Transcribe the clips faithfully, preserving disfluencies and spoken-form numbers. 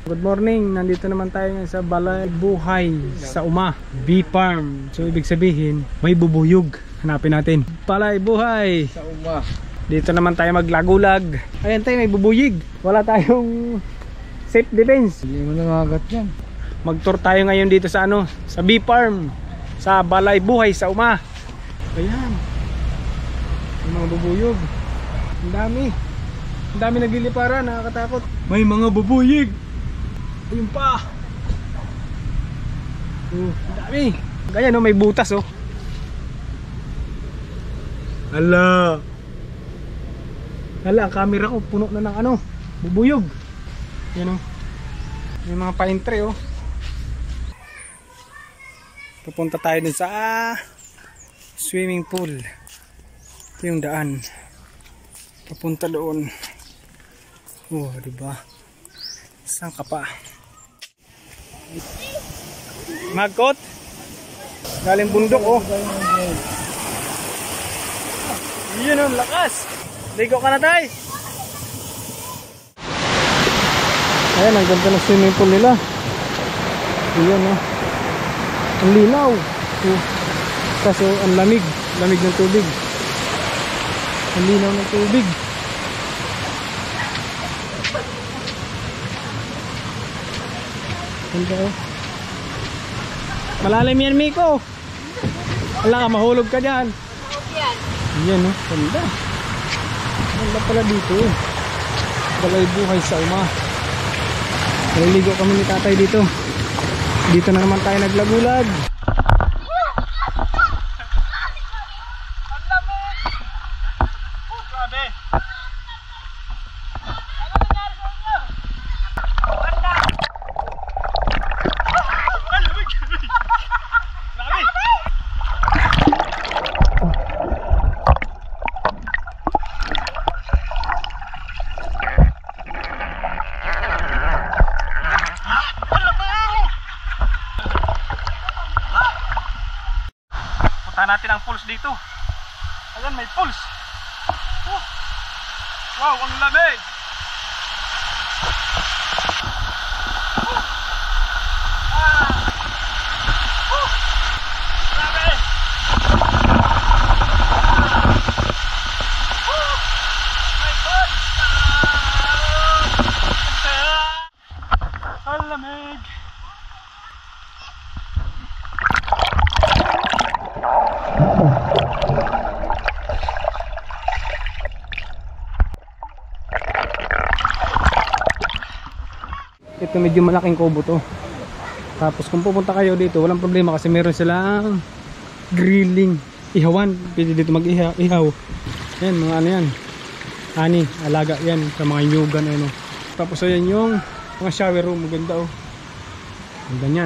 Good morning, nandito naman tayo sa Balay Buhay sa Uma Bee Farm. So ibig sabihin may bubuyog. Hanapin natin Balay Buhay sa Uma. Dito naman tayo maglagulag. Ayan tayo, may bubuyig. Wala tayong safe defense. Hindi mo nangagat yan. Mag-tour tayo ngayon dito sa ano, sa Bee Farm sa Balay Buhay sa Uma. Ayan, may mga bubuyog. Ang dami. Ang dami nagliliparan, nakakatakot. May mga bubuyig. Ayun pa. Oh, ang dami. Ganyan oh, may butas oh. Hala. Hala, ang camera ko puno na ng ano, bubuyog. Yan oh. May mga pine tree oh. Pupunta tayo dun sa ah, swimming pool. Ito yung daan. Papunta doon. Oh, diba? Saan ka pa? Magkot? Galing bundok oh. Yun oh, lakas. Ligo ka na tayo. Ayan, ang ganda ng swimming pool nila. Ayan oh. Ang linaw. Oh. Kaso ang lamig. Lamig ng tubig. Ang linaw ng tubig. Ganda oh. Malalim yan, Miko. Wala ka, mahulog ka dyan. Yan oh, ganda. Ganda pala dito eh. Balay Buhay sa Uma. Naliligo kami ni tatay dito. Dito na naman tayo naglagulag. Punta natin ang pulse dito. Ayan, may pulse. Oh. Wow, ang lamig. Oh. Ah. Oh. Grabe. Oh. My God. Ah. Ang lamig. Ito medyo malaking kubo to. Tapos kung pupunta kayo dito, walang problema kasi meron silang grilling, ihawan. Pwede dito mag-ihaw. Ihaw. Yan, mga ano yan. Ani, alaga yan sa mga nyugan ano. Tapos ayan yung mga shower room, maganda oh. Ganda yan.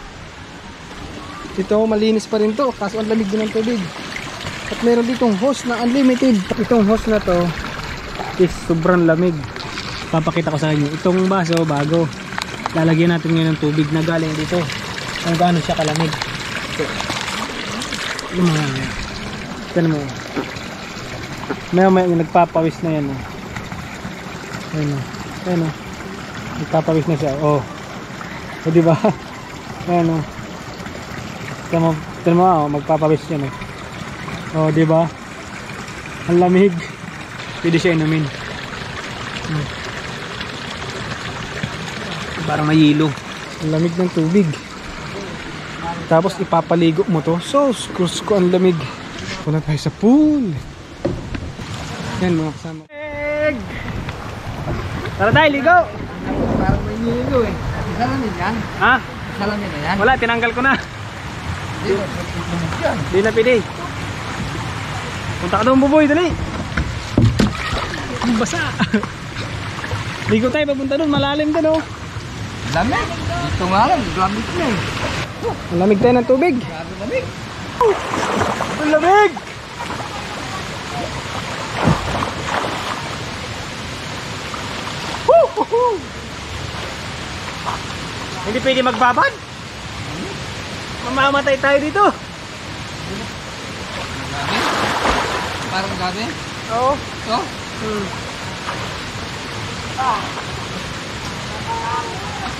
Ito malinis pa rin to, kaso ang lamig din ng tubig. At meron ditong hose na unlimited. Itong hose na to is sobrang lamig. Papakita ko sa inyo. Itong baso bago. Lalagyan natin ngayon ng tubig na galing dito. Kung gaano siya kalamig. Ito. Ano mga yan? Ito mo. May may nagpapawis na yan. Oh. Ayan o. Ayan o. Nagpapawis na siya. Oh. O diba? Ayan o. Ito mo. Ito mo oh. Magpapawis yan o. Oh. O diba? Ang lamig. Pwede siya inumin. Hmm. Parang may hilo. Ang lamig ng tubig. Tapos ipapaligo mo to. So, skrus ko ang lamig. Punta tayo sa pool. Yan mga kasama. Egg! Tara tayo, ligo! Parang may hilo eh. Isa lang din yan? Ha? Isa lang din yan? Wala, tinanggal ko na. Hindi na pwede. Punta ka doon, buboy, dali. Ang basa. Ligo tayo, papunta doon. Malalim din oh. Lamig. Dito nga lang, lamig na eh. Ang lamig tayo ng tubig. Grabe lamig. Ang lamig! Woo! Woo! Hindi pwede magbabad? Mamamatay tayo dito. Parang gabi? Oo. Ito? Hmm. Ah.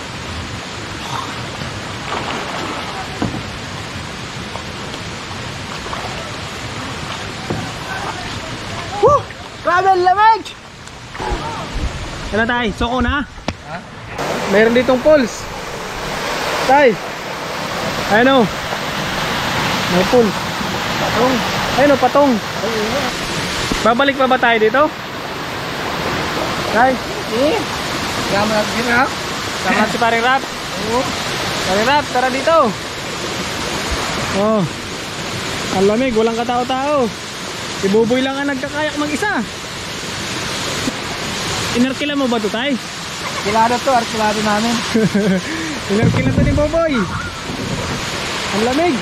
Ang lamig! Ano tay? Soko na? Ha? Meron ditong pulse. Tay! Ayun o. May pulse. Patong. Ayun o, patong. Babalik pa ba tayo dito? Tay? Eh, sama natin ha? Sama si Paring Rap. Oo. Paring Rap, tara dito. Oh. Ang lamig, walang katao-tao. Si Buboy lang ang nagkakayak mag-isa. Inarkila mo ba ito, tay? Kilado to, arkilado namin. Inarkila to ni Buboy. Ang lamig.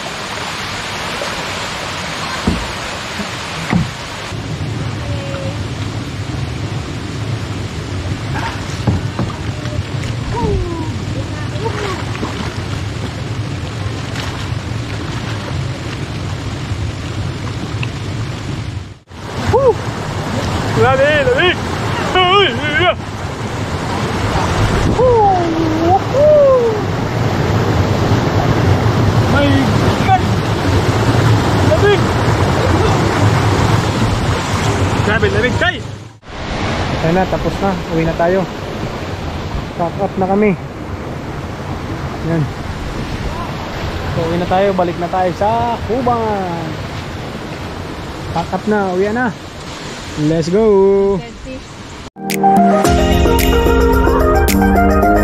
Grabe, lamig! Ay, iya! My God! Lamig! Grabe, lamig, tay! Ayun na, tapos na. Uwi na tayo. Pack up na kami. Yan. So, uwi na tayo. Balik na tayo sa Kuban. Pack up na. Uwi na. Let's go! thirty.